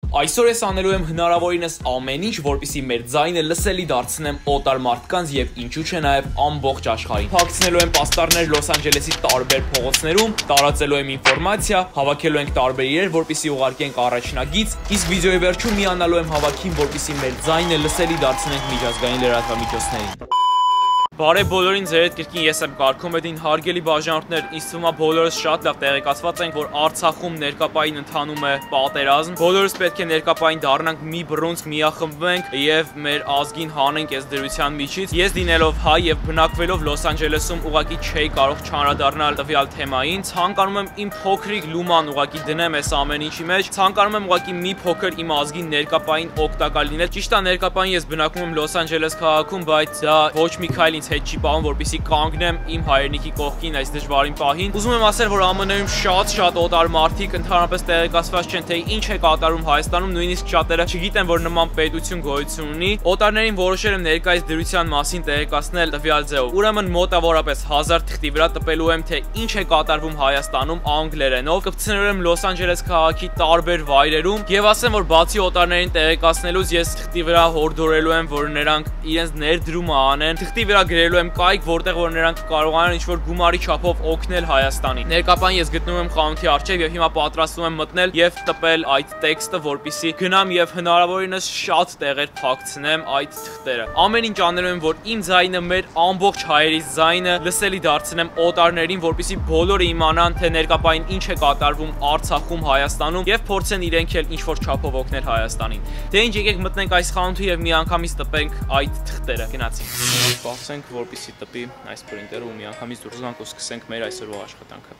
Այսօր ես անելու եմ հնարավորինս ամեն ինչ, որպեսզի մեր ձայնը լսելի դարձնեմ օտար մարդկանց եւ ինչու՞ չէ նաեւ ամբողջ աշխարհին։ Փակցնելու եմ պաստառներ Լոս Անջելեսի տարբեր փողոցներում, տարածելու եմ ինֆորմացիա, հավաքելու ենք տարբեր իրեր, որպեսզի ուղարկենք առաջնագիծ, իսկ վիդեոյի վերջում միանալու եմ հավաքին, որպեսզի մեր ձայնը լսելի դարձնենք միջազգային լրատվամիջոցներին։ Բարև բոլորին, ձեր հետ կրկին ես եմ Կարգում Էդին, հարգելի բաժանորդներ, ինձ թվում է բոլորս շատ լավ տեղեկացված ենք, որ Արցախում ներկապային ընթանում է պատերազմ։ Բոլորս պետք է ներկապային դառնանք մի բռունցք, միախմբվենք եւ մեր ազգին հանենք այս դրության միջից։ Ես լինելով հայ եւ բնակվելով Լոս Անջելեսում ուղղակի չէի կարող չանդրադառնալ տվյալ թեմային։ Ցանկանում եմ իմ փոքրիկ լուման ուղղակի դնեմ այս ամեն ինչի մեջ։ Ցանկանում եմ ուղղակի մի փոքր իմ ազգին ներկապային օգտակար լինել։ Ճիշտ է, ներկապային ես բնակվում եմ Լոս Անջելես քաղաքում, բայց դա ոչ մի քայլ ինձ հետ չի պահում, որպեսզի կանգնեմ իմ հայրենիքի կողքին այս դժվարին պահին։ Ուզում եմ ասել, որ ԱՄՆ-ում շատ օտար մարդիկ ընդհանրապես տեղեկացված չեն, թե ինչ է կատարում Հայաստանում, նույնիսկ շատերը չգիտեն, որ նման պետություն գոյություն ունի։ Օտարներին որոշել եմ ներկայիս դրության մասին տեղեկացնել տվյալ ձևով։ Ուրեմն մոտավորապես 1000 թղթի վրա տպելու եմ, թե ինչ է կատարվում Հայաստանում անգլերենով, կպցնելու եմ Լոս Անջելես քաղաքի տարբեր վայրերում եւ ասեմ, որ բացի օտարներին տեղեկացնելուց ես թղթի վրա հորդորելու եմ, որ նրանք իրենց ներդրումը անեն, թղթի վրա գրելու եմ կայք, որտեղ որ նրանք կարողանան ինչ-որ գումարի չափով օգնել Հայաստանին։ Ներկապան ես գտնվում եմ խանութի առջև եւ հիմա պատրաստվում եմ մտնել եւ տպել այդ տեքստը, որպեսզի գնամ եւ հնարավորինս շատ տեղեր փակցնեմ այդ թղթերը։ Ամեն ինչ անելու եմ, որ իմ ձայնը, մեր ամբողջ հայերի ձայնը լսելի դարձնեմ օտարներին, որպեսզի բոլորը իմանան, թե ներկապային ինչ է կատարվում Արցախում, Հայաստանում եւ փորձեն իրենք էլ ինչ-որ չափով օգնել Հայաստանին։ Դե ինչ, եկեք մտնենք այս խանութը եւ միանգամից տպենք այդ թղթերը։ Գնացինք։ Սպասենք, որպեսզի տպի այս պրինտերը ու միանգամից դուրս գանք ու սկսենք մեր այսօրվա աշխատանքը։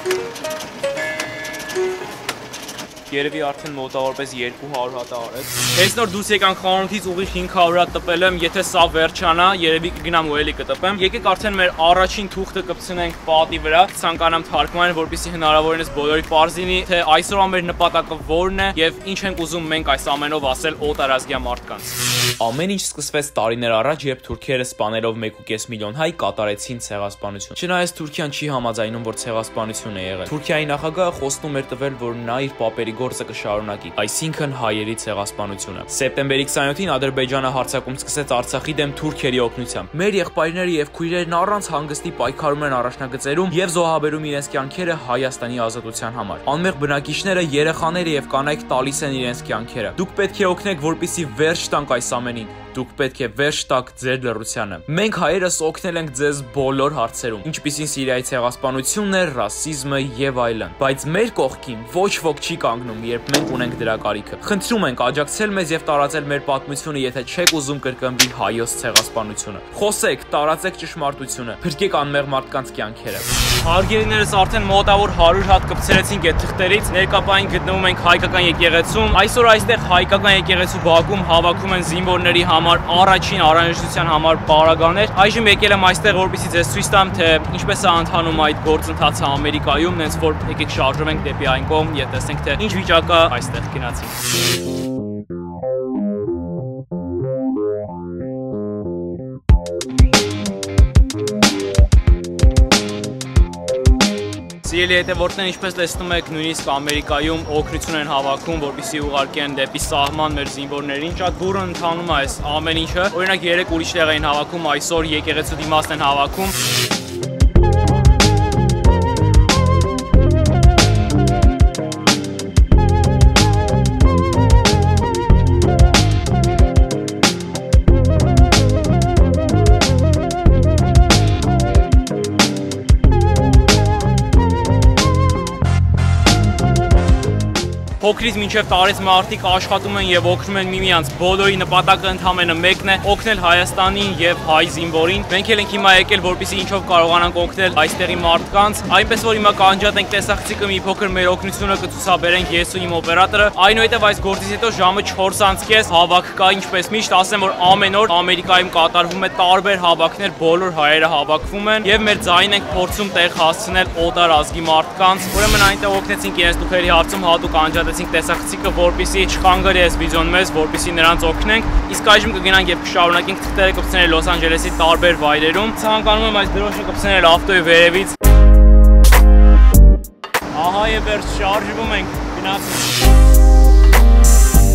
Երևի արդեն մոտավորապես 200 հատ արեց։ Ես նոր դուրս եկանք խանութից ուղիղ 500 հատ տպել եմ, եթե սա վերջանա, երևի կգնամ ու էլի կտպեմ։ Եկեք արդեն մեր առաջին թուղթը կպցնենք պատի վրա, ցանկանամ թարգմանել, որպեսզի հնարավորինս բոլորի պարզ լինի, թե այսօրվա մեր նպատակը որն է եւ ինչ ենք ուզում մենք այս ամենով ասել օտարազգյա մարդկանց։ Ամեն ինչ սկսվեց տարիներ առաջ, երբ թուրքերը սպանելով 1.5 միլիոն հայ կատարեցին ցեղասպանություն։ Չնայած Թուրքիան չի համաձայնում, որ ցեղասպանություն է եղել։ Թուրքիայի նախագահը խոստում էր տվել, որ նա իր պապերի գործը կշարունակի, այսինքն հայերի ցեղասպանությունը։ Սեպտեմբերի 27-ին Ադրբեջանը հարձակում սկսեց Արցախի դեմ թուրքերի օգնությամբ։ Մեր եղբայրները եւ քույրերն առանց հանգստի պայքարում են առաջնագծերում եւ զոհաբերում իրենց կյանքերը Հայաստանի ազատության համար։ Անմեղ բնակիչները, երեխաները եւ կանայք տալիս են իրենց կյանքերը։ Դուք պետք է օգնեք, որպեսզի վերջ տանք այս ամենին։ Դուք պետք է վերջ տաք ձեր լռությանը։ Մենք հայերս օգնել ենք ձեզ բոլոր հարցերում, ինչպիսին Սիրիայի ցեղասպանությունն է, ռասիզմը եւ այլն։ Բայց մեր կողքին ոչ ոք չի կանգնում, երբ մենք ունենք դրա կարիքը։ Խնդրում ենք աջակցել մեզ եւ տարածել մեր պատմությունը, եթե չեք ուզում կրկնվի հայոց ցեղասպանությունը։ Խոսեք, տարածեք ճշմարտությունը, փրկեք անմեղ մարդկանց կյանքերը։ Հարգելիներս, արդեն մոտավոր 100 հատ կպցրեցինք այդ թղթերից։ Ներկապային գտնվում ենք հայկական եկեղեցում։ Այսօր այստեղ հայկական եկեղեցու բակում հավաքում են զինվորների համար առաջին առանձնության համար պարագաներ։ Այժմ եկել եմ այստեղ, որպեսզի ձեզ ցույց տամ, թե ինչպես է ընթանում այդ գործընթացը Ամերիկայում, նենց որ եկեք շարժվենք դեպի այն կողմ եւ տեսնենք, թե ինչ վիճակը այստեղ գնացինք։ Սիրելի հետևորդներ, ինչպես տեսնում եք, նույնիսկ Ամերիկայում օգնություն են հավաքում, որպեսզի ուղարկեն դեպի սահման մեր զինվորներին։ Շատ բուռն ընթանում է այս ամեն ինչը։ Օրինակ 3 ուրիշ տեղ էին հավաքում, այսօր եկեղեցու դիմացն են հավաքում։ Փոքրից մինչև տարեց մարդիկ աշխատում են եւ օգնում են միմյանց։ Բոլորի նպատակը ընդհանրապես մեկն է՝ օգնել Հայաստանին եւ հայ զինվորին։ Մենք էլ ենք հիմա եկել, որպեսզի ինչով կարողանանք օգնել այստեղի մարդկանց։ Այնպես որ հիմա կանջատենք տեսախցիկը մի փոքր մեր օգնությունը կցուցաբերենք ես ու իմ օպերատորը։ Այնուհետև այս գործից հետո ժամը 4:30 հավաք կա, ինչպես միշտ ասեմ, որ ամեն օր Ամերիկայում կատարվում է տարբեր հավաքներ, բոլոր հայերը հավաքվում են եւ մեր ձայնն ենք փորձում տեղ հասցնել օտար ազգի մարդկանց։ Ուրեմն այնտեղ օգնեցինք իրենց դուքերի հարցում հատուկ անջատեցինք տեսախցիկը, որպեսզի չխանգարի այս վիդեոն մեզ, որպեսզի նրանց օգնենք։ Իսկ այժմ կգնանք եւ կշարունակենք թղթերը կպցնել Լոս Անջելեսի տարբեր վայրերում։ Ցանկանում եմ այս դրոշը կպցնել ավտոյի վերևից։ Ահա եւ վերջ շարժվում ենք, գնացինք։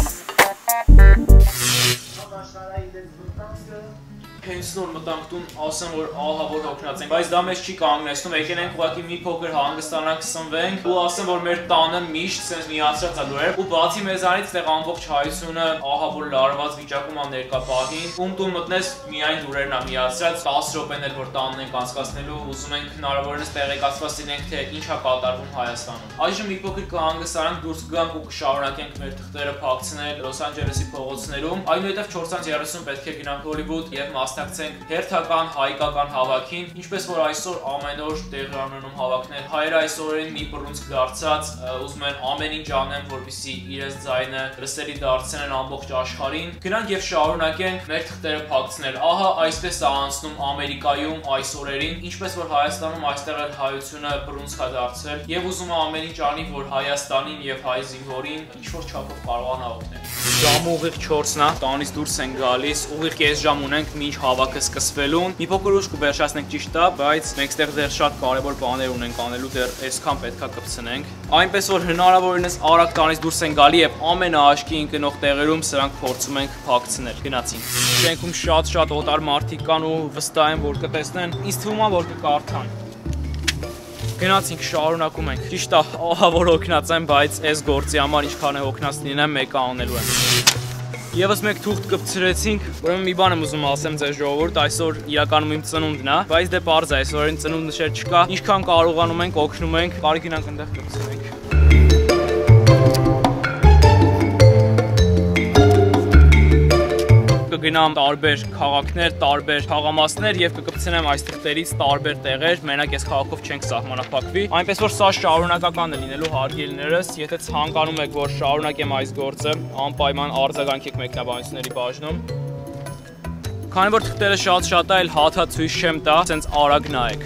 հենց նոր մտանք տուն, ասեմ որ ահա որ հոգնած ենք, բայց դա մեզ չի կանգնեցնում, եկել ենք ուղղակի մի փոքր հանգստանանք, սնվենք ու ասեմ որ մեր տանը միշտ sense միացած է լուրեր ու բացի մեզանից տեղ ամբողջ հայությունը ահա որ լարված վիճակում է ներկա պահին, ում տուն մտնես միայն լուրերն է միացած, 10 րոպեներ որ տանն ենք անցկացնելու, ուզում ենք հնարավորինս տեղեկացված լինենք թե ինչ է կատարվում Հայաստանում։ Այժմ մի փոքր կհանգստանանք, դուրս կգանք ու կշարունակենք մեր թղթերը փակցնել Լոս Անջելեսի փողոցներում, այնուհետև 4:30 պետք է գնանք Հոլիվուդ եւ մասնակցենք հերթական հայկական հավաքին, ինչպես որ այսօր ամեն օր տեղի ունենում հավաքներ։ Հայերը այս օրերին մի բռունցք դարձած ուզում են ամեն ինչ անեն, որպեսզի իրենց ձայնը լսելի դարձնեն ամբողջ աշխարհին։ Գնանք եւ շարունակենք մեր թղթերը փակցնել։ Ահա այսպես է անցնում Ամերիկայում այս օրերին, ինչպես որ Հայաստանում այստեղ էլ հայությունը բռունցք է դարձել եւ ուզում է ամեն ինչ անի, որ Հայաստանին եւ հայ զինվորին ինչ-որ չափով կարողանա օգնել։ Ժամը ուղիղ 4-ն է, տանից դուրս ենք գալիս, ուղիղ կես ժամ ունենք մինչ հավաքը սկսվելուն։ Մի փոքր ուշ կվերջացնենք ճիշտ է, բայց մենք ստեղ դեռ շատ կարևոր բաներ ունենք անելու, դեռ այսքան պետքա կպցնենք։ Այնպես որ հնարավորինս արագ տանից դուրս են գալի եւ ամենաաշխի ընկնող տեղերում սրանք փորձում ենք փակցնել։ Գնացինք։ Շենքում շատ օտար մարդիկ կան ու վստահ եմ որ կտեսնեն, ինձ թվում է որ կկարդան։ Գնացինք, շարունակում ենք։ Ճիշտ է, ահա որ հոգնած եմ, բայց այս գործի համար ինչքան է հոգնած լինեմ, մեկը անելու եմ։ Եվս մեկ թուղթ կպցրեցինք, ուրեմն մի բան եմ ուզում ասեմ ձեզ ժողովուրդ, այսօր իրականում իմ ծնունդն է, բայց դե պարզ է, այսօրին ծնունդ նշել չկա, ինչքան կարողանում ենք, օգնում ենք, կարի գնանք այնտեղ կպցրենք։ Կգնամ տարբեր քաղաքներ, տարբեր թաղամասներ եւ կկպցնեմ այս թղթերից տարբեր տեղեր, մենակ այս քաղաքով չենք սահմանափակվի։ Այնպես որ սա շարունակական է լինելու հարգելիներս, եթե ցանկանում եք որ շարունակեմ այս գործը, անպայման արձագանք եք մեկնաբանությունների բաժնում։ Քանի որ թղթերը շատ է, այլ հաթա ցույց չեմ տա, սենց արագ նայեք։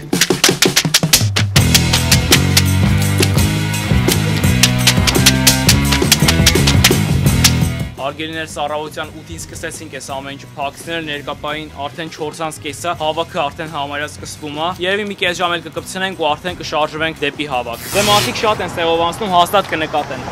Հարգելիներ սառավոտյան 8-ին սկսեցինք այս ամեն ինչը փակցնել, ներկապային արդեն 4:30-ը, հավաքը արդեն համարյա սկսվում է։ Երևի մի կես ժամ էլ կկպցնենք ու արդեն կշարժվենք դեպի հավաք։ Դե մարդիկ շատ են ստեղով անցնում, հաստատ կնկատեն։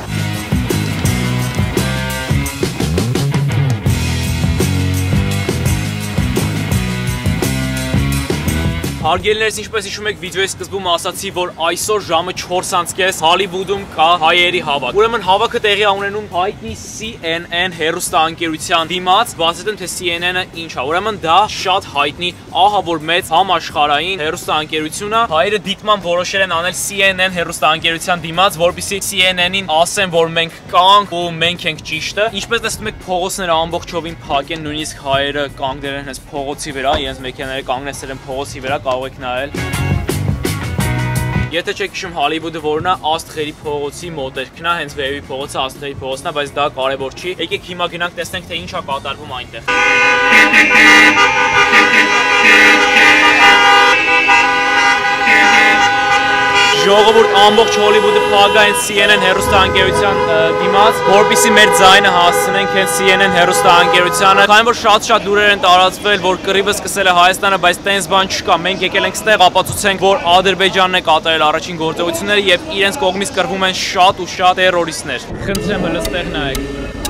Հարգելիներս, ինչպես հիշում եք վիդեոյի սկզբում ասացի, որ այսօր ժամը 4:30 Հոլիվուդում կա հայերի հավաք։ Ուրեմն հավաքը տեղի ունենում հայտնի CNN հեռուստաընկերության դիմաց, բացատրեմ թե CNN-ը ինչ է։ Ուրեմն դա շատ հայտնի, ահա որ մեծ համաշխարհային հեռուստաընկերություն է։ Հայերը դիտման որոշել են անել CNN հեռուստաընկերության դիմաց, որպեսզի CNN-ին ասեն, որ մենք կանք ու մենք ենք ճիշտը։ Ինչպես տեսնում եք, փողոցները ամբողջովին փակ են, նույնիսկ հայերը կանգնել են հենց փողոցի վրա, իրենց մեքենաները կանգնեցել են փողոցի վրա, կարող եք նայել։ Եթե չեք հիշում Հոլիվուդը որն է, Աստղերի փողոցի մոտերքն է, հենց վերևի փողոցը Աստղերի փողոցն է, բայց դա կարևոր չի։ Եկեք հիմա գնանք տեսնենք թե ինչ է կատարվում այնտեղ։ Ժողովուրդ ամբողջ Հոլիվուդը փակ է հենց CNN հեռուստաընկերության դիմաց, որպեսզի մեր ձայնը հասցնենք հենց CNN հեռուստաընկերությանը։ Քանի որ շատ լուրեր են տարածվել, որ կռիվը սկսել է Հայաստանը, բայց տենց բան չկա։ Մենք եկել ենք ստեղ ապացուցենք, որ Ադրբեջանն է կատարել առաջին գործողությունները եւ իրենց կողմից կռվում են շատ ու շատ տերորիստներ։ Խնդրեմ հենց ստեղ նայեք։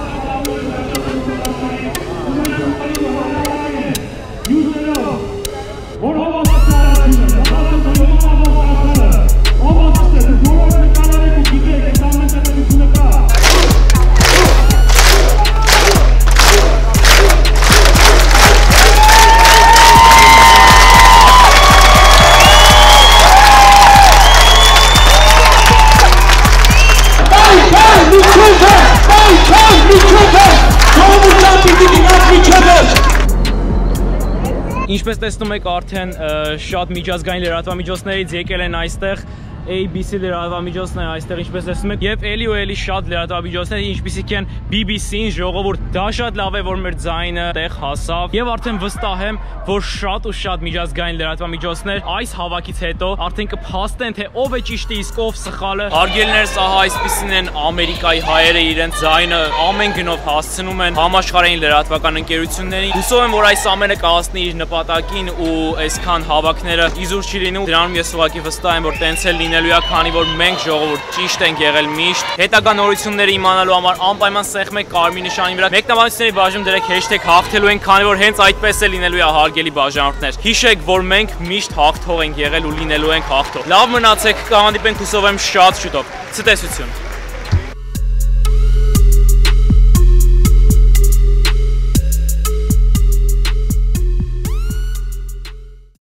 Ինչպես տեսնում եք, արդեն շատ միջազգային լրատվամիջոցներից եկել են այստեղ, ABC լրատվամիջոցն է այստեղ, ինչպես տեսնում եք, եւ էլի ու էլի շատ լրատվամիջոցներ, ինչպիսիք են BBC-ն, ժողովուրդ, դա շատ լավ է, որ մեր ձայնը տեղ հասավ, եւ արդեն վստահ եմ, որ շատ ու շատ միջազգային լրատվամիջոցներ այս հավաքից հետո արդեն կփաստեն, թե ով է ճիշտը, իսկ ով սխալը։ Հարգելիներս, ահա այսպիսին են Ամերիկայի հայերը իրենց ձայնը ամեն գնով հասցնում են համաշխարհային լրատվական ընկերություններին։ Հուսով եմ, որ այս ամենը կհասնի իր նպատակին ու այսքան հավաքները իզուր չի լինում։ Դրանում ես ուղղակի վստահ եմ, որ տենց էլ լինի լինելու է, քանի որ մենք ժողովուրդ ճիշտ ենք եղել միշտ։ Հետագա նորությունները իմանալու համար անպայման սեղմեք կարմիր նշանի վրա։ Մեկնաբանությունների բաժնում դրեք #հաղթելու ենք, քանի որ հենց այդպես է լինելու է, հարգելի բաժանորդներ։ Հիշեք, որ մենք միշտ հաղթող ենք եղել ու լինելու ենք հաղթող։ Լավ մնացեք, կհանդիպենք հուսով եմ շատ շուտով։ Ցտեսություն։